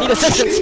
Need assistance!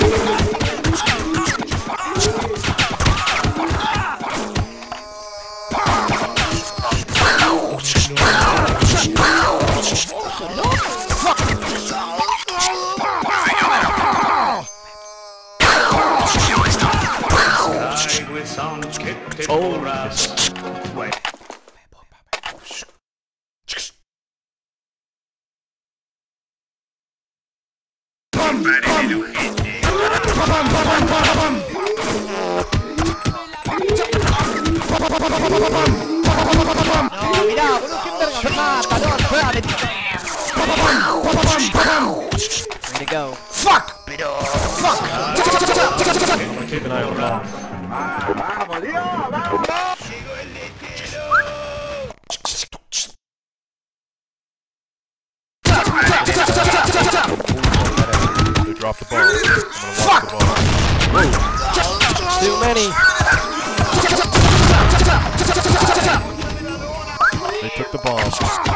Way to go. Fuck! Fuck! I'm gonna keep an eye on the ball. They dropped the ball. Fuck! Too many. They took the bomb.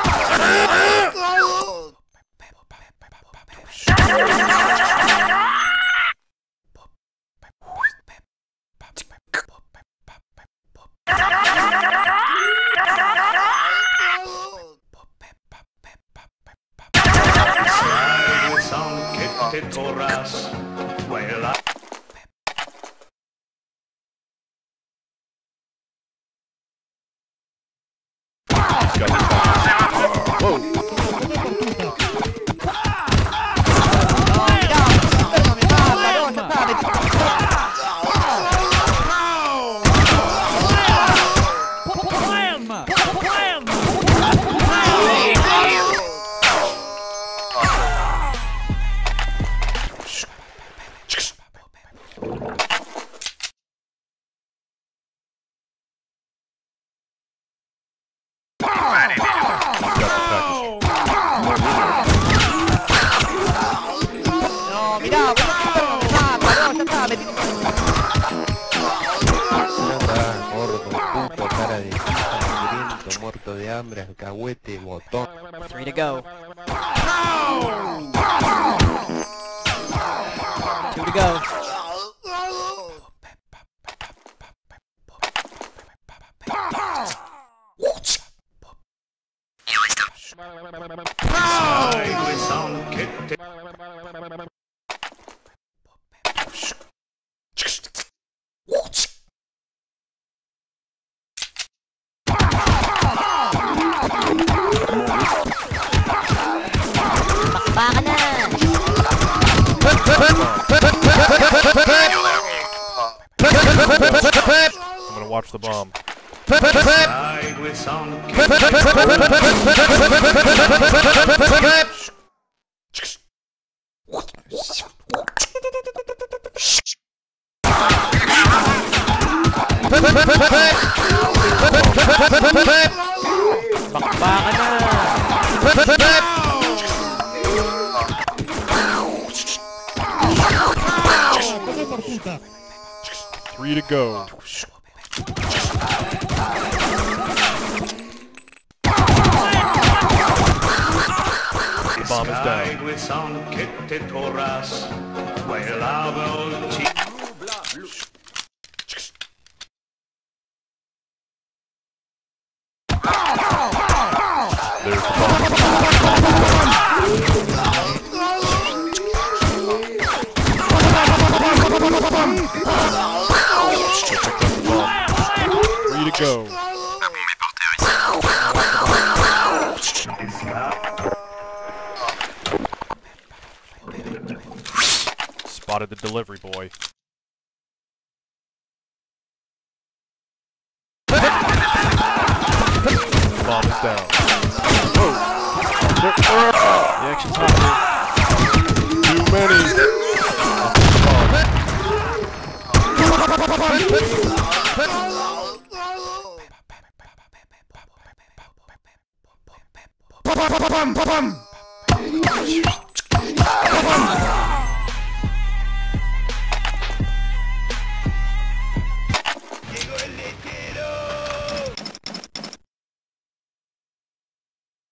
Muerto de hambre, alcahuete, botón. 3 to go. 2 to go. I'm gonna watch the bomb. Bakbakan na! 3 to go. The bomb is down. There's the bomb. To go. Spotted the delivery boy. Bomb is down. Whoa. The action's hot here. Too many.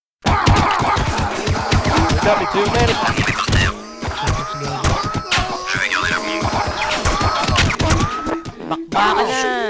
Got me too many. Baka na!